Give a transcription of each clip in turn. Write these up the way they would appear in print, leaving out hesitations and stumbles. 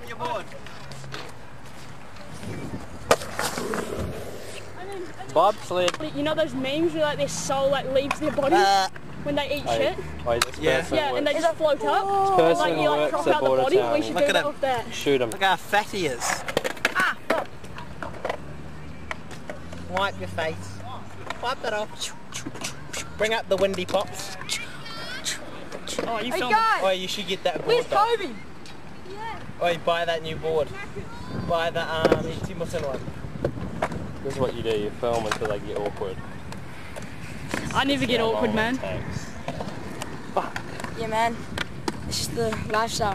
your board. Bobsled. You know those memes where like their soul like leaves their body when they eat shit? Yeah, and they just float up. This Like you like crop out the body. We should do that with that. Shoot him. Look how fat he is. Ah! Wipe your face. Wipe that off. Bring up the windy pops. Oh, you hey filmed. Oh, you should get that board. Where's Kobe? Yeah. Oh, you buy that new board. Buy the Timothy one. This is what you do, you film until they get awkward. I never get awkward, man. Fuck. Yeah, man. It's just the lifestyle.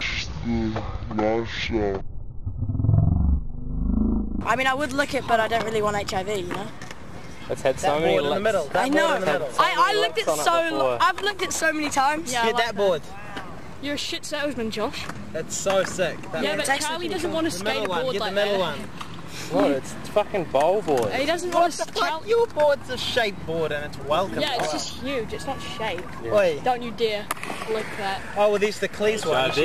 I mean, I would lick it, but I don't really want HIV, you know? It's had so many board in the middle. I know. In the middle. I licked it so. I've licked it so many times. Yeah, get that board. You're a shit salesman, Josh. It's so sick. Yeah, but Charlie doesn't want to skate a board like that. Get the middle one. What? It's fucking bowl board. He doesn't want to skate. Your board's a shaped board and it's welcome. Yeah, it's just huge. It's not shaped. Yeah. Don't you dare lick that. Oh, well, these are the Cleese ones.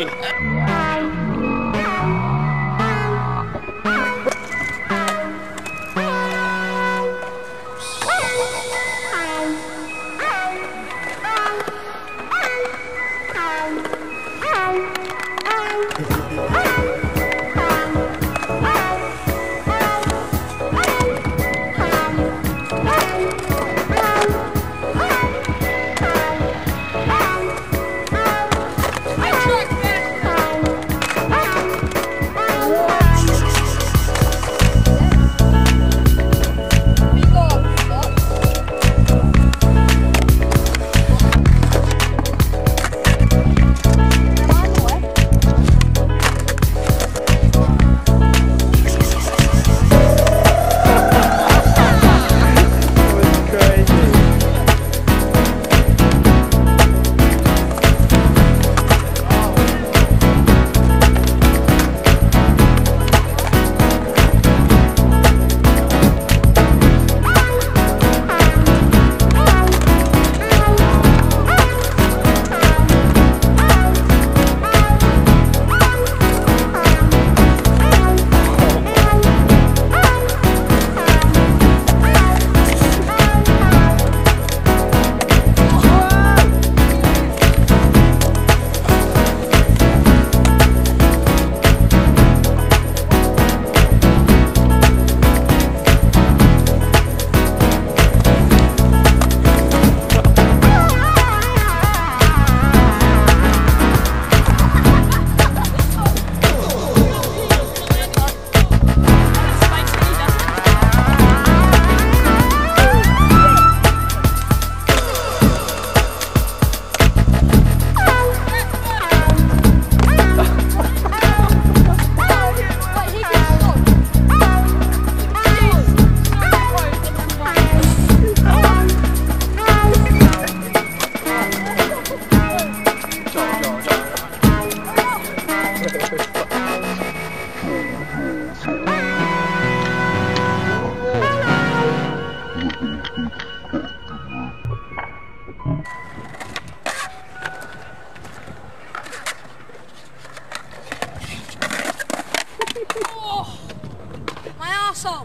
arsehole.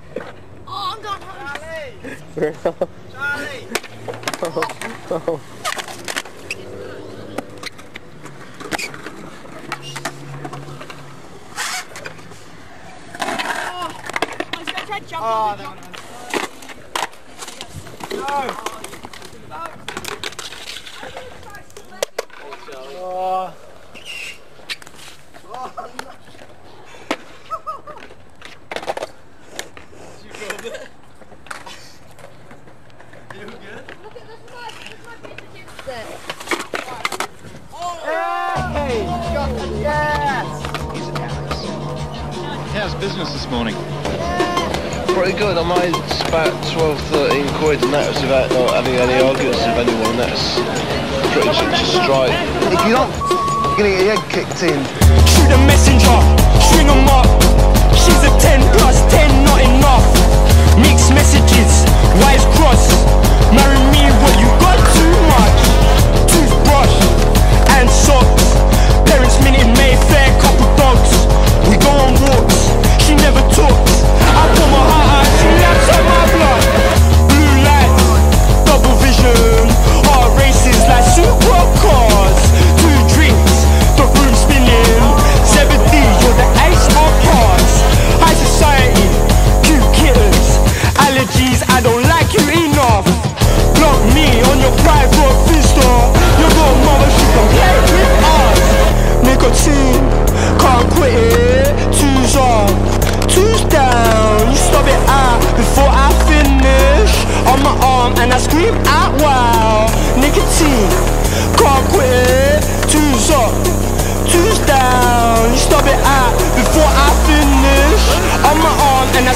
Oh, I'm going home. Charlie! Oh. I was going to try to jump on the jump. No! Oh. How's business this morning? Pretty good. I made about 12-13 quid, and that was without not having any arguments with anyone. That's pretty much a strike. If you're not gonna get your head kicked in, shoot a messenger, string 'em up. She's a 10 plus 10, not enough. Mixed messages, wires cross. Marry me, what you got too much. Toothbrush and socks. Parents minute Mayfair, couple dogs.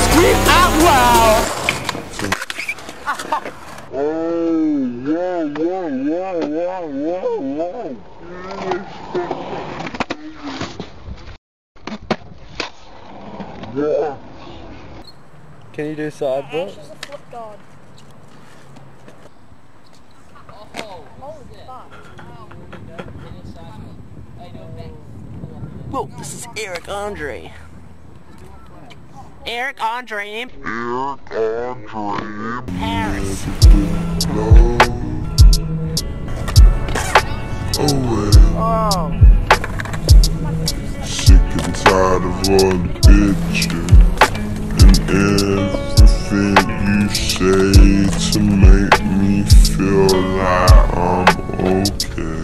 scream out loud. Can you do side foot? Ash is a flip guard. Whoa, this is Eric Andre. Eric Andre. Paris. Oh. Sick and tired of all the bitching and everything you say to make me feel like I'm okay.